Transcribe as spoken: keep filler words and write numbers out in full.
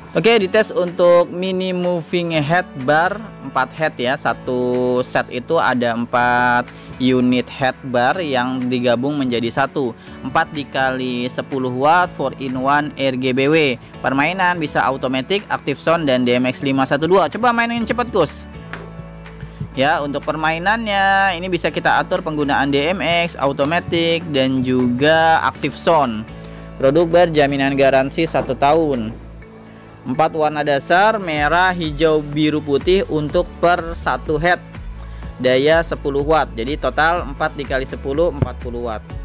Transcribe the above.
Oke, dites untuk mini moving head bar empat head ya. Satu set itu ada empat unit head bar yang digabung menjadi satu. empat dikali sepuluh watt four in one R G B W. Permainan bisa automatic, active sound dan D M X lima satu dua. Coba mainin cepet, Gus. Ya, untuk permainannya ini bisa kita atur penggunaan D M X, automatic dan juga active sound. Produk berjaminan garansi satu tahun. Empat warna dasar, merah, hijau, biru, putih untuk per satu head. Daya sepuluh watt. Jadi total empat dikali sepuluh, empat puluh watt.